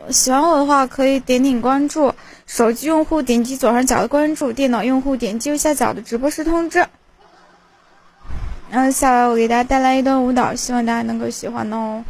喜欢我的话可以点点关注，手机用户点击左上角的关注，电脑用户点击右下角的直播室通知。然后下来我给大家带来一段舞蹈，希望大家能够喜欢哦。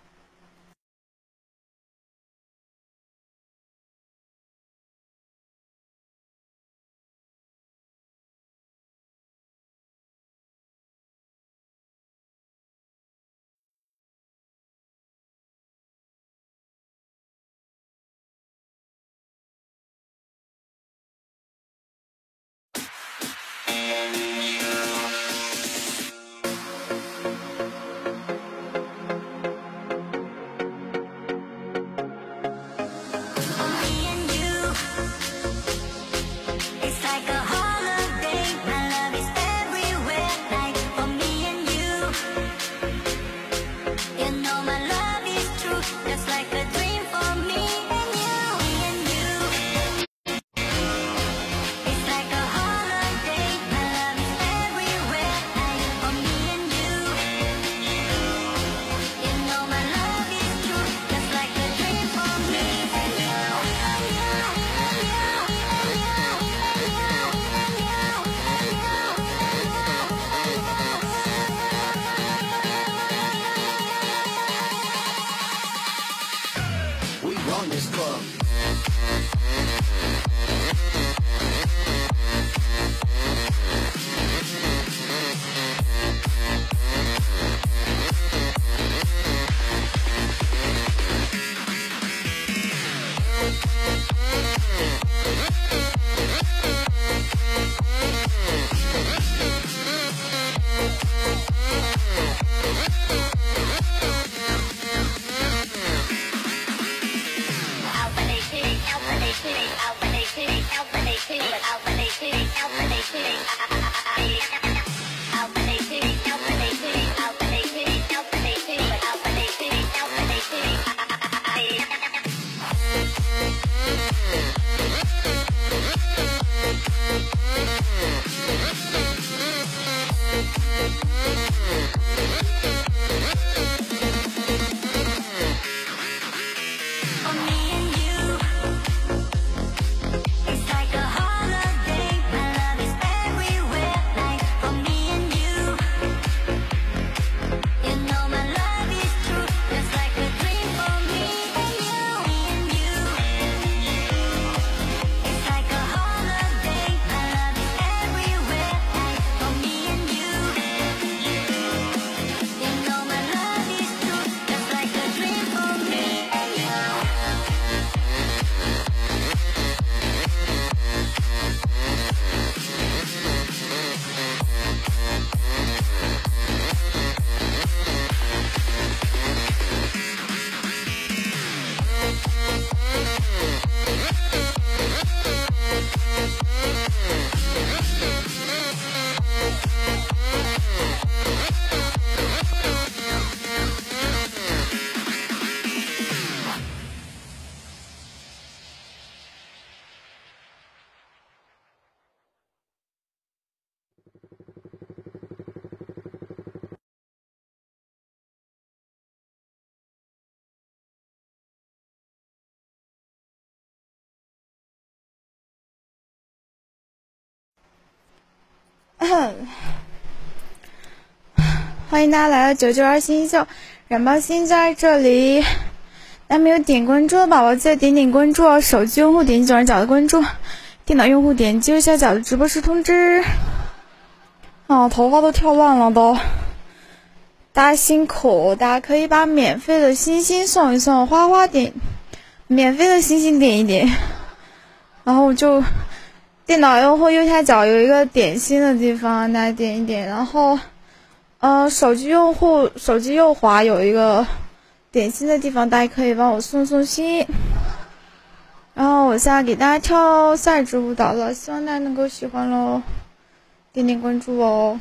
欢迎大家来到992新秀燃爆新在这里。那没有点关注的宝宝记得点点关注哦，手机用户点击左上角的关注，电脑用户点击右下角的直播室通知。头发都跳乱了都，大家辛苦，大家可以把免费的星星送一送，花花点免费的星星点一点，然后就电脑用户右下角有一个点心的地方，大家点一点，然后手机用户手机右滑有一个点心的地方，大家可以帮我送送心。然后我现在给大家跳赛制舞蹈了，希望大家能够喜欢咯，点点关注哦。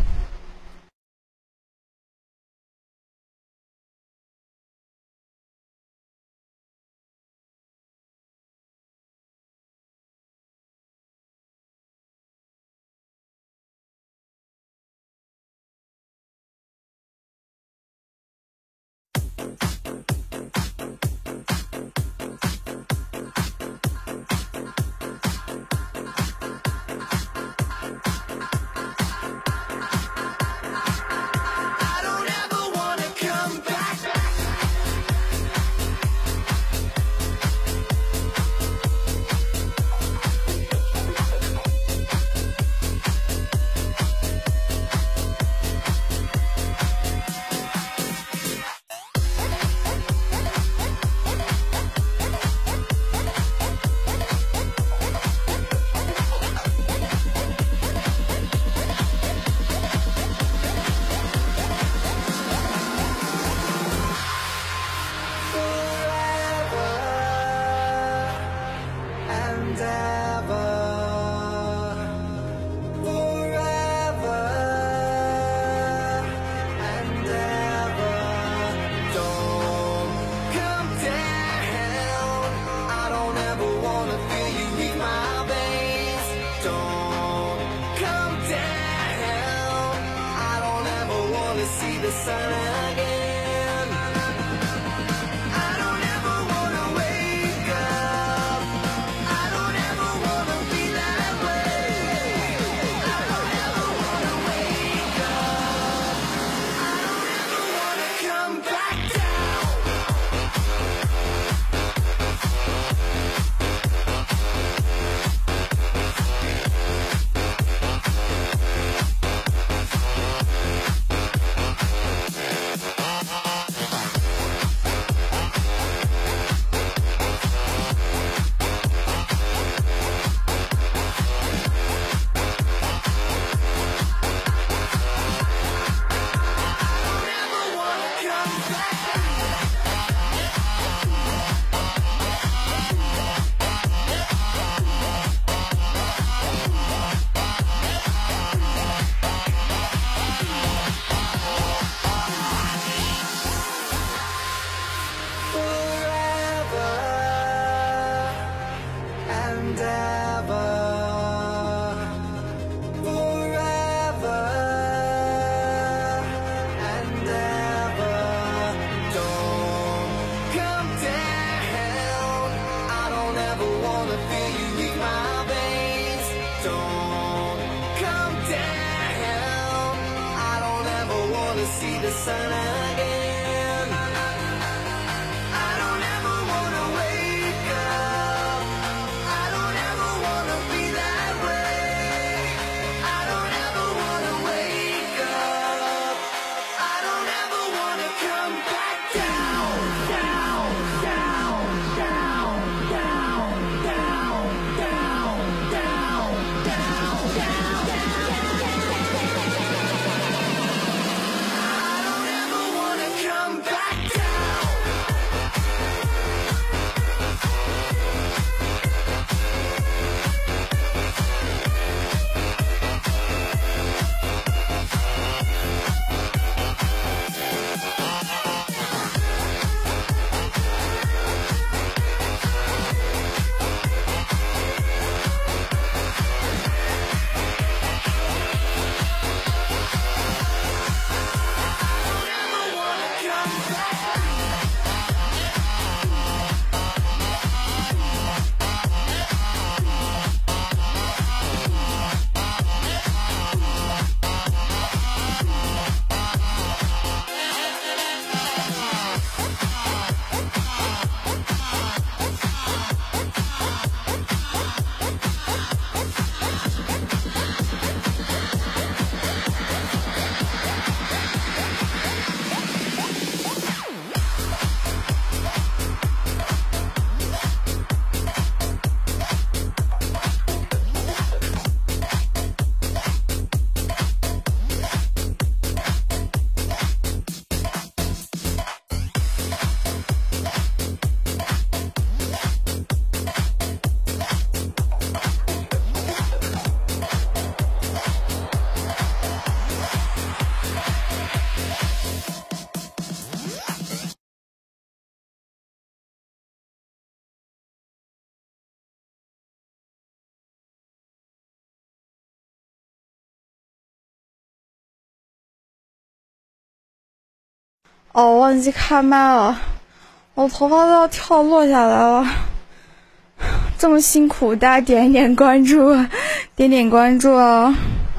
哦，忘记开麦了，我头发都要跳落下来了。这么辛苦，大家点一点关注，点点关注啊！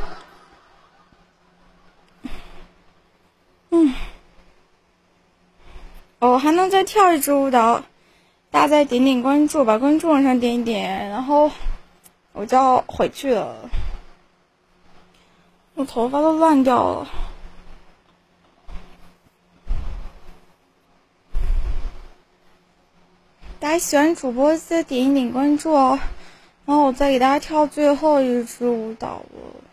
哦，还能再跳一支舞蹈，大家再点点关注，把关注往上点一点，然后我就要回去了，我头发都乱掉了。大家喜欢主播记得点一点关注哦，然后我再给大家跳最后一支舞蹈了。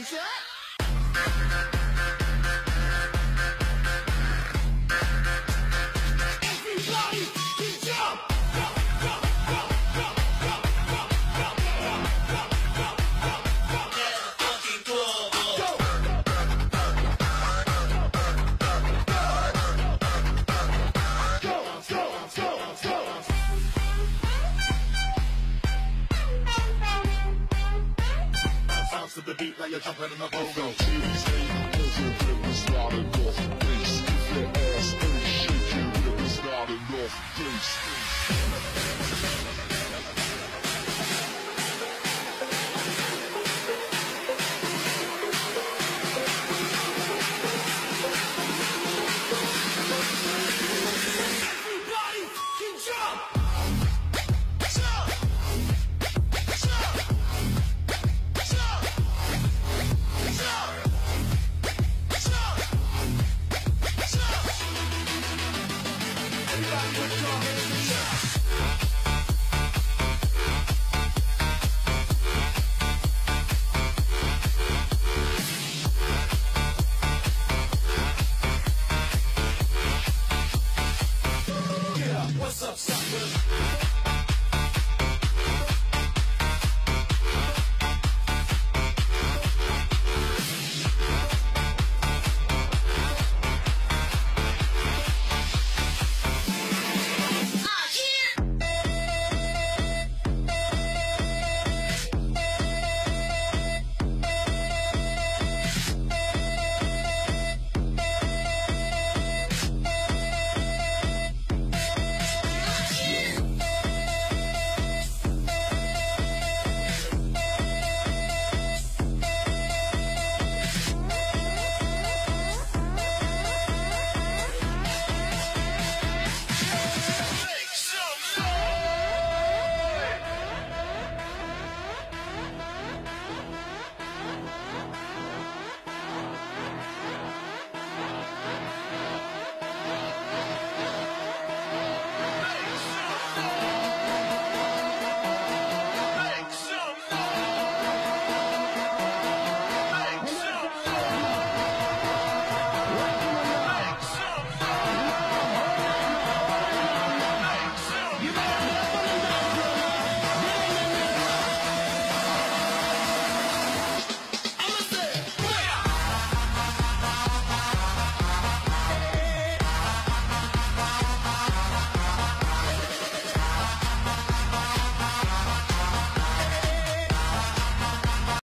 should. Everybody, jump! To the beat like you're jumping in the pogo. It's not enough bass. If your ass ain't shaking, it's not enough bass.